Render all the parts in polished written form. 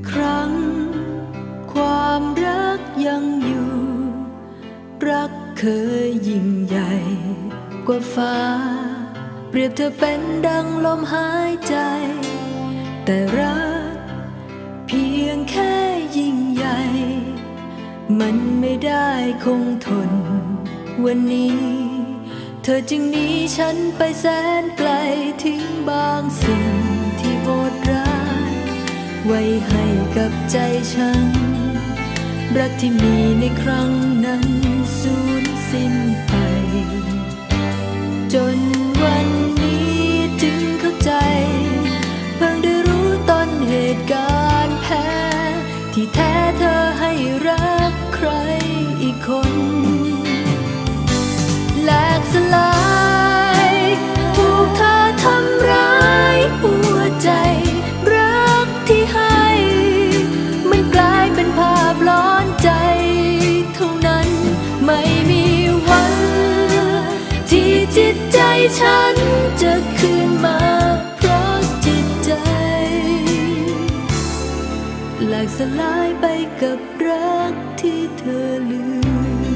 ครั้งความรักยังอยู่รักเคยยิ่งใหญ่กว่าฟ้าเปรียบเธอเป็นดังลมหายใจแต่รักเพียงแค่ยิ่งใหญ่มันไม่ได้คงทนวันนี้เธอจึงหนีฉันไปแสนไกลทิ้งบางสิ่งที่โหดร้ายไว้ให้กับใจฉันรักที่มีในครั้งนั้นสูญสิ้นไปจนวันนี้จึงเข้าใจเพิ่งได้รู้ต้นเหตุการณ์แพ้ที่แท้เธอให้รักใครอีกคนแหลกสลายถูกเธอทำร้ายหัวใจรักที่ให้มันกลายเป็นภาพร้อนใจเท่านั้นไม่มีวันที่จิตใจฉันจะคืนมาเพราะจิตใจแหลกสลายไปกับรักที่เธอลืม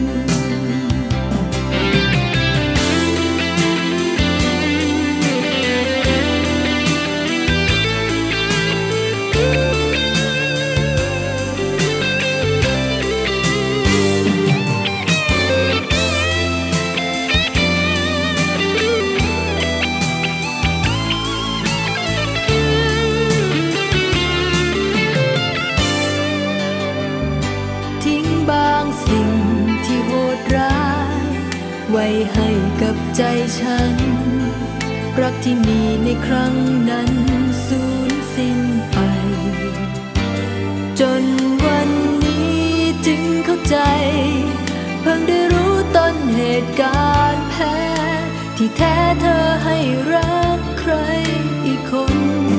ไว้ให้กับใจฉันรักที่มีในครั้งนั้นสูญสิ้นไปจนวันนี้จึงเข้าใจเพิ่งได้รู้ต้นเหตุการณ์แพ้ที่แท้เธอให้รักใครอีกคน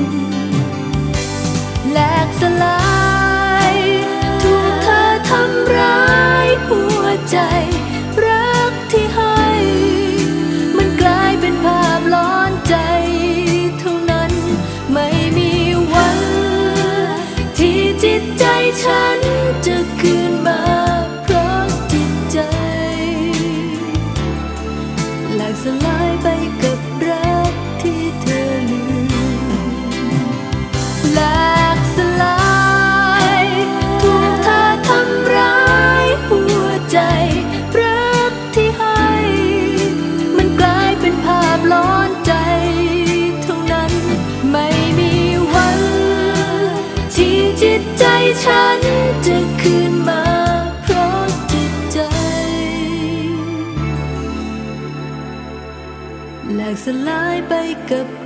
แหลกสลายถูกเธอทำร้ายหัวใจรักที่ให้มันกลายเป็นภาพร้อนใจเท่านั้นไม่มีวันที่จิตใจฉันจะคืนมาเพราะจิตใจแหลกสลายไปกับรักที่เธอลืมแหลกสลายถูกเธอทำร้ายหัวใจร้อนใจเท่านั้นไม่มีวันที่จิตใจฉันจะคืนมาเพราะจิตใจแหลกสลายไปกับ